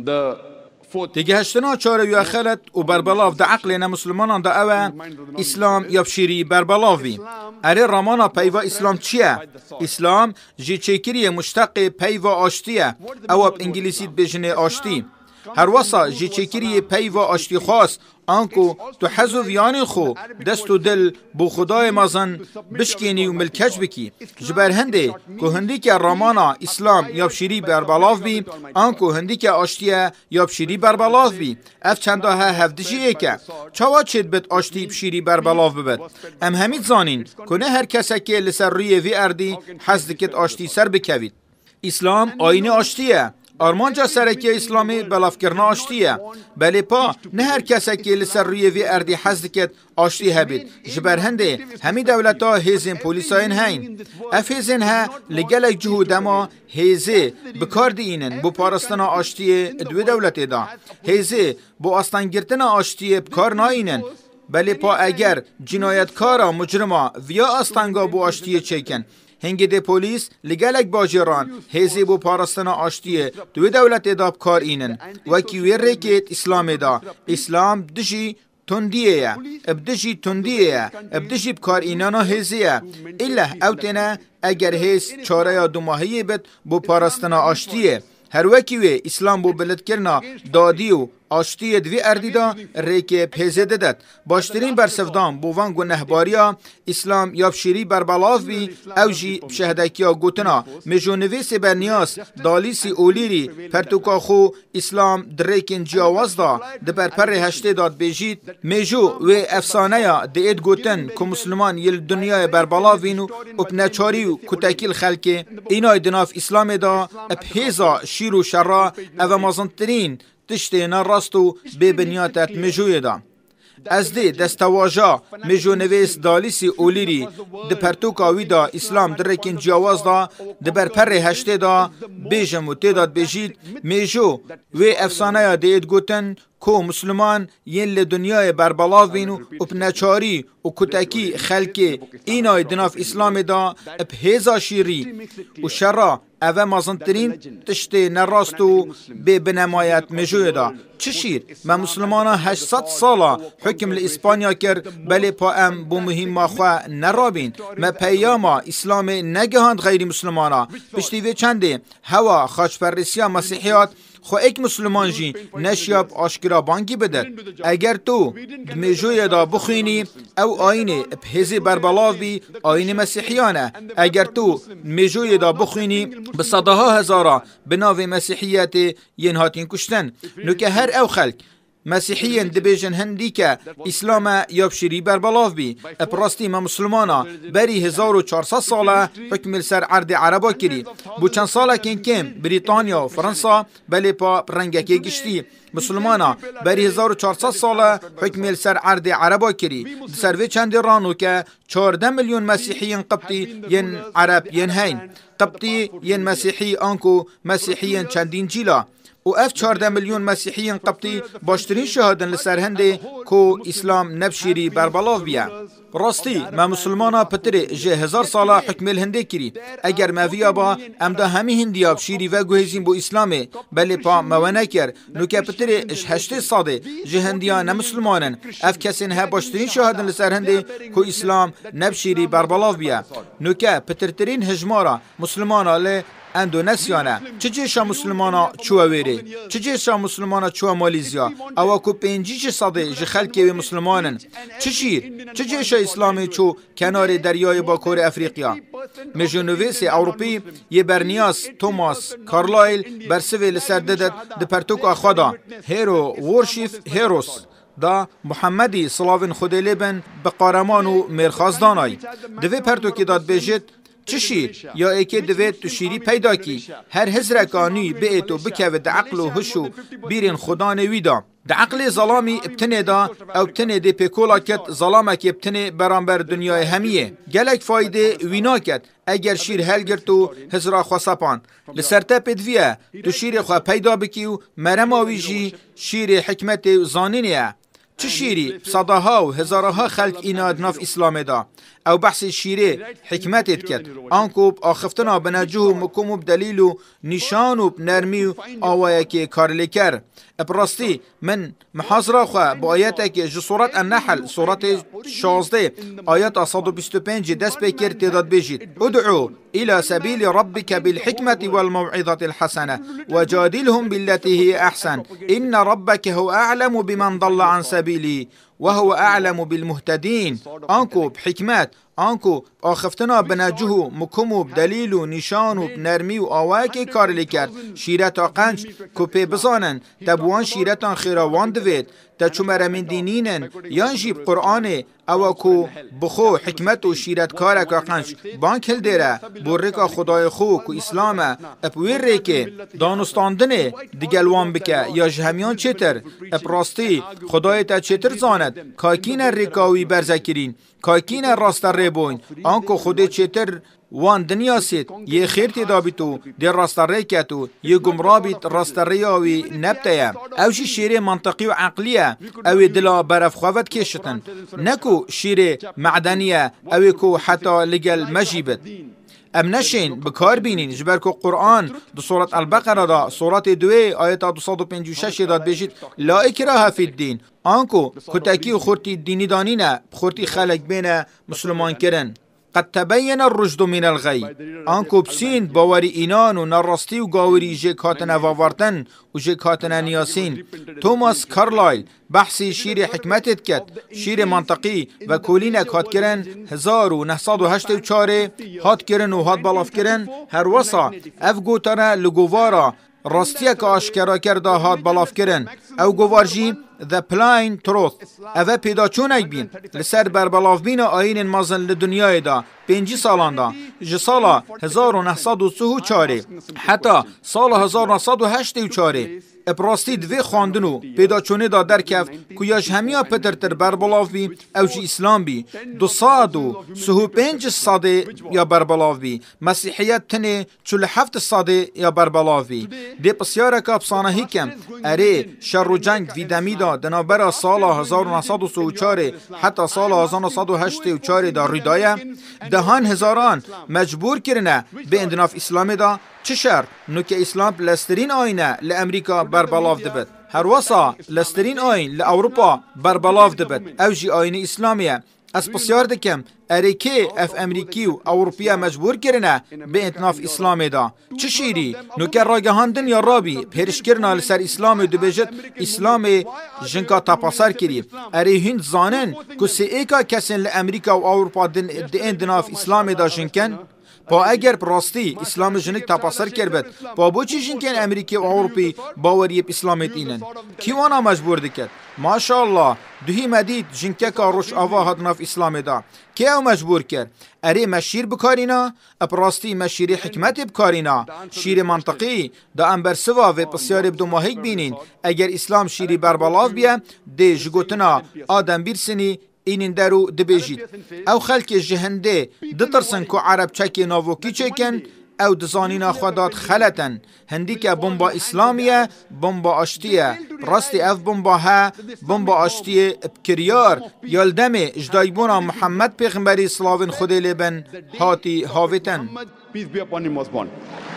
دیگه هشتنا چاره یا خلط و بربلاف ده عقل نه مسلمانان ده اوه اسلام یا بشیری بربلافی. اره رامانا پیوا اسلام چیه؟ اسلام جی چیکری مشتق پیوا آشتیه او اب انگلیسیت بجنه آشتی. هر وصا جی چیکری پیوا آشتی خاص آنکو تو حزو ویانی خو دست و دل بو خدای مازن بشکینی و ملکج بکی جبر هنده که هندی که رامانا اسلام یا بشیری بربلاف بی آنکو هندی که آشتیه یا بشیری بربلاف بی اف چنده ها هفدشی ایکه چاوا چید بد آشتی بشیری بربلاف ببد ام همید زانین که نه هر کسا که لسر روی وی اردی حز دکت آشتی سر بکوید اسلام آینه آشتیه آرمانجا سرکی اسلامی بلافکرنا آشتیه بله پا نه هر کسی که لسر روی وی اردی حزد کت آشتی هبید جبر هنده همی دولتا هیزین پولیساین هین اف هیزین ها لگلک جهود اما هیزه بکار دیینن بو پارستنا آشتی دوی دولت دا هیزه بو آستانگرتنا آشتی بکار ناینن بله پا اگر جنایتکارا مجرما ویا آستانگا بو آشتی چیکن هنگی ده پولیس لگلک باجران هزی بو پارستنا آشتیه دوی دولت اداب کار اینن وکی وی ریکیت اسلام دا اسلام دشی تندیه ابدشی تندیه ابدشی بکار اینانا هزیه ایله اوتنه اگر هز چاره یا دو ماهی بد بو پارستنا آشتیه هر وکی وی اسلام بو بلد کرنا دادیو آشتی دوی اردیدا ریک پیزه ددد باشترین برسفدان بوان گو نهباریا اسلام یا بشیری بربلاف بی او جی شهدکیا گوتنا مجونویس برنیاس دالیسی اولیری پرتوکا خو اسلام دریکن جیاواز دا دبر پر هشته داد بیجید میجو و افسانه یا دید گوتن که مسلمان یل دنیای بربلاف بینو اپنچاری و کتاکیل خلک اینای دناف اسلام دا اپهیزا شیر و شرا او مازنترین تشتی نراستو به بنیاتت مجوی دا از ده دستواجا مجو نویس دالیسی اولیری ده پرتوکاوی دا اسلام درکن جواز دا ده برپر هشته دا بیجم و تیداد بیجید مجو و افسانه دید گوتن کو مسلمان ین لدنیای بربلاف بینو و پنچاری و کتکی خلک اینای دناف اسلام دا بهیزا شیری و شرا اوه مازنترین تشتی نراستو به بنمایت مجوی دا چه شیر؟ ما مسلمانا 800 سالا حکم لإسپانیا کرد بله پا ام بو مهم خواه نرابین ما پیاما اسلام نگهاند غیر مسلمانا پشتیوه چنده هوا خاچپرسیا مسیحیات خو ایک مسلمان جی نشیاب آشکرا بانگی بدد اگر تو دمیجوی دا بخوینی او آینه بهزی بربلاف بی آینه مسیحیانه اگر تو دمیجوی دا بخوینی بصدها هزارا بناو مسیحیت ینهاتین کشتن نو که هر او خلق مسیحیان دبیجن هندی که اسلام یابشیری بربلاف بی اپراستی ما مسلمانا بری 1400 ساله حکم سر عرض عربا کری بو چند ساله کم بریتانیا و فرانسا بلی پا رنگکی گشتی مسلمانا بری 1400 ساله حکم سر عرض عربا کری سروی چند رانو که 14 میلیون مسیحیان قبطی ین عرب ین هین قبطی ین مسیحی آنکو مسیحیان چندین جیلا و اف 14 میلیون مسیحیان قبطی باشترین شهادن لسر هنده کو اسلام نبشیری بربلاف بیا راستی ما مسلمانا پتر جه 1000 ساله حکم الهنده کری اگر مویا با امدا همی هندیا بشیری و گوهزین بو اسلامه بله پا موانه کر نو که پتر اش 8 ساده جه هندیا نمسلمانن اف کسین ها باشترین شهادن لسر هنده کو اسلام نبشیری بربلاف بیا نو که پترترین هجمارا مسلمانا له اندونسیانه چجیشا مسلمانا چوا ویره چجیشا مسلمانا چوا مالیزیا او کو 5 صده ج خلکی و مسلمانن چجیشا اسلامی چو کنار دریای باکور افریقیا مجنویس اوروپی یه برنیاس توماس کارلایل برسوی لسر ددد د پرتوک خدا هیرو ورشیف هیروس دا محمدی صلاوین خود لبن به قارمان و مرخازدانای دوی پرتوکی داد بیجید چشیر یا ایک دوید تو شیری پیدا کی هر هزرکانی بیت و بکوه د عقل و هشو بیرین خدا نویدا د عقل ظلامی ابتنه دا او ابتنه دی پیکولا کت ظلامک ابتنه برانبر دنیای همیه گلک فایده وینا کت اگر شیر هلگرت و هزرا خواسپان لسرته پدویه تو شیر خواه پیدا بکی و مرم آویجی شیر حکمت زانینیه چه شیری صداها و هزارها خلق ایناد ناف اسلام دا او بحث شیره حکمتت کد آنکو آخفتنا بنجوه مکم و بدلیل و نشان و بنرمی و آوائه که کارلی کر براستی من محاضره خواه با آیت که جو صورت النحل صورت 16 آیت 125 دست بکر تداد بجید ادعو الى سبيل ربك بالحكمة والموعظة الحسنة وجادلهم بالتي هي أحسن إن ربك هو أعلم بمن ضل عن سبيله وهو أعلم بالمهتدين آنكو بحكمات آنكو آخفتنا بنجوه مكمو بدليل و نشان و بنرمي و آواكي كار لكر شيرتا قنج كوبي بزانن تبوان شيرتا خيروان دويت تا چومر من دينينن يانجي بقرآن اوكو بخو حكمت و شيرت كارك قنج بانك هل ديره بوريكا خدای خو كو اسلام اپوير ريكي دانستاندنه ديگلوان بكه يا جهميان چتر اپراستی خدای تا چتر زاند كاكين الركاوي برزكرين كاكين الراست الربوين آنكو خود چتر وان دنیا سید یه خیر تدابیتو در راستره کتو یه گمرابیت راستره آوی نبتایا اوشی شیره منطقی و عقلیه اوی دلا برف خواهد کشتن نکو شیره معدنیه اوی کو حتی لگل مجیبت ام نشین بکار بینین جبر کو قرآن دو سورة البقره دا سورة 2 آیت 256 داد بشید لا اکراه فی الدین آنکو کتاکی و خورتی دینی دانینه خورتی خلق بین مسلمان کرن قد تبين الرشد من الغي آنکو بسین باوری اینان و نراستی و گاوری جه کاتنه واورتن و جه کاتنه نیاسین توماس کارلایل بحثی شیر حکمتت کد شیر منطقی و کولینک هات کرن 1984 هات کرن و هات بالاف کرن هر وصا اف گوتره لگووارا راستیه که آشکرا کرده هات بالاف کرن او گوارجی The Plain Truth اوه پیدا چونک بین لسر بربلاف بین آین مازن لدنیای دا 5 سالان دا جسالا 1934 حتی سال 1984 اپراستی دوی خواندنو پیدا چونه دا در کف کیاش همیا پترتر بربلاف بی او جی اسلام بی 235 ساده یا بربلاف بی مسیحیت تنه 47 ساده یا بربلاف بی دی پسیاره که افسانه کم اره شر و جنگ وی دمیدا دنابرا سال 1934 حتی سال 1984 دا ریدایه دهان هزاران مجبور کرنه به اندناف اسلام دا چه شر نوکه اسلام لسترین آینه لامریکا بربلاف دبد هر وصا لسترین آین لأوروپا بربلاف دبد او جی آین اسلامیه از بسیار دکم اریکی اف امریکی و اوروپیا مجبور کرنه به انتناف اسلام دا چه شیری نوکر راگهاندن یا رابی پیرش کرنا لسر اسلام دو بجد اسلام جنکا تپاسر کری اری هند زانن که سی ایکا کسین لامریکا و اوروپا دن انتناف اسلام دا جنکن با اگر براستی اسلام جنک تپاسر کرد با بوچی جنکن امریکی و اوروپی باوری اسلامت اینن کیوانا مجبور دکت ماشاءالله دوهی مدید جنکه که روش آوا هدناف اسلام دا که او مجبور کرد اره مشیر بکارینا اپراستی مشیری حکمت بکارینا شیر منطقی دا انبر سوا و پسیار بدو ماهیک بینین اگر اسلام شیری بربلاف بیا ده جگوتنا آدم بیرسنی اینین درو دبیجید او خلک جهنده دترسن که عرب چکی ناوکی چکن او دزانینا خودات خلطن هندی که بمبا اسلامیه بمبا آشتیه راستی اف بمبا ها بمبا آشتیه بکریار یالدم اجدایبونا محمد پیغمبری صلاوین خود لبن هاتی هاویتن